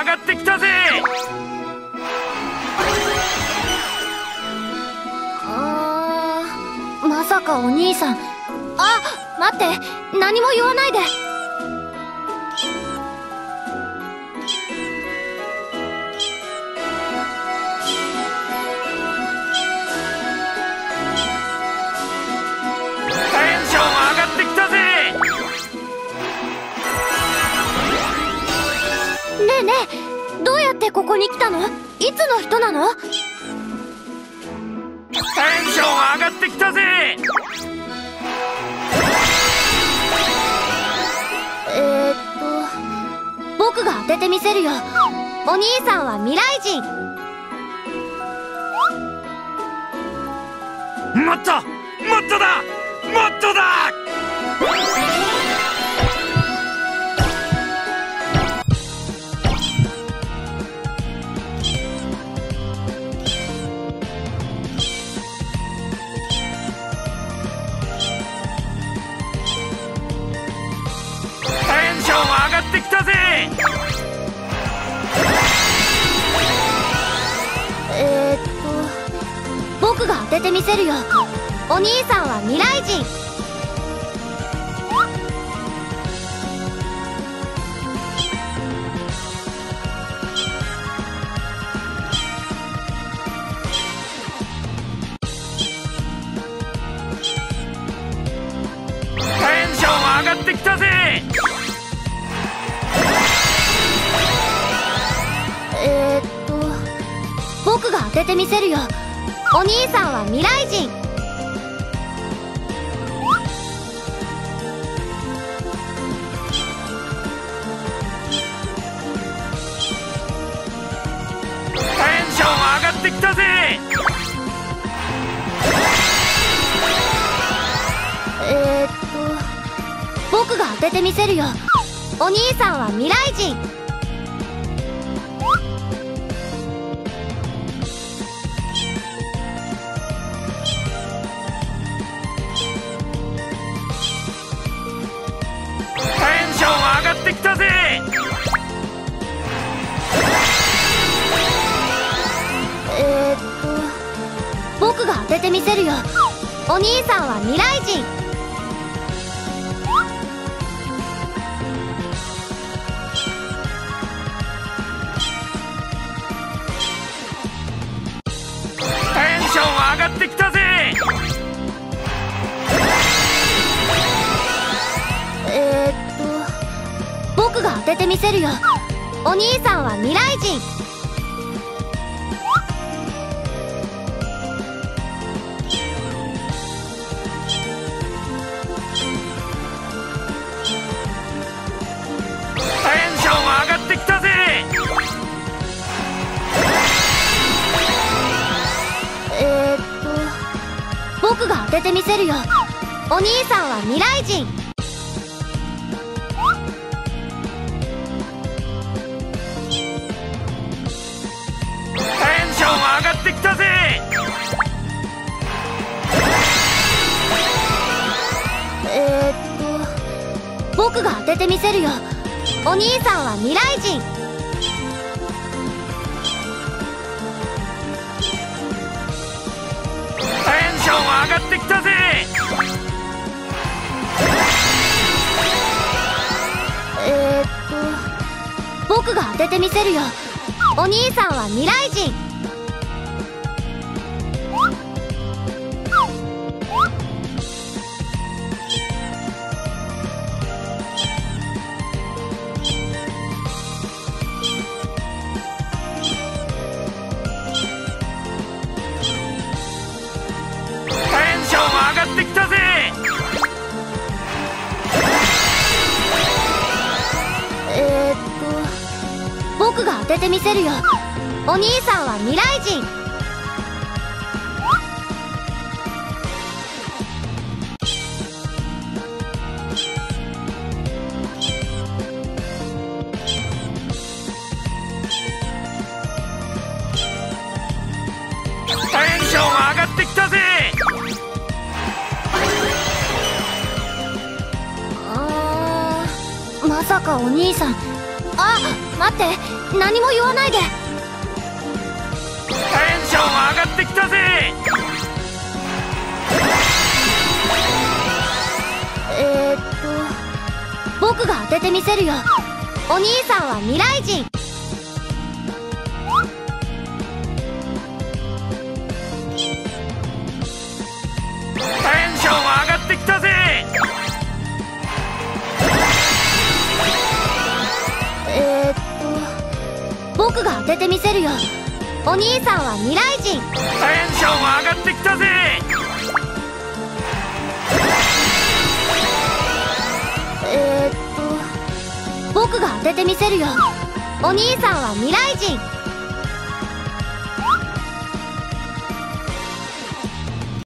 がってきたぜ。 まさかお兄さん。あ、待って、何も言わないで。 テンション上がってきたぜ。 ねえねえ、どうやってここに来たの？いつの人なの？ テンション上がってきたぜ。 僕が当ててみせるよ。お兄さんは未来人。 もっともっとだ、もっとだ。テンション上がってきたぜ。 僕が当ててみせるよ。お兄さんは未来人。 テンション上がってきたぜ。 僕が当ててみせるよ。お兄さんは未来人。 テンション上がってきたぜ。 僕が当ててみせるよ。お兄さんは未来人。 テンション上がってきたぜ。 僕が当ててみせるよ。お兄さんは未来人。 テンション上がってきたぜ。 僕が当ててみせるよ。お兄さんは未来人。 テンション上がってきたぜ。 僕が当ててみせるよ。お兄さんは未来人。 テンション上がってきたぜ。 僕が当ててみせるよ。お兄さんは未来人。 テンション上がってきたぜ。 僕が当ててみせるよ。お兄さんは未来人。 テンション上がってきたぜ。 僕が当ててみせるよ。お兄さんは未来人。 テンション上がってきたぜ。 まさかお兄さん。あっ、 待って、何も言わないで。 テンション上がってきたぜ。 僕が当ててみせるよ。お兄さんは未来人。 テンション上がってきたぜ。 僕が当ててみせるよ。お兄さんは未来人。 テンション上がってきたぜ。 僕が当ててみせるよ。お兄さんは未来人。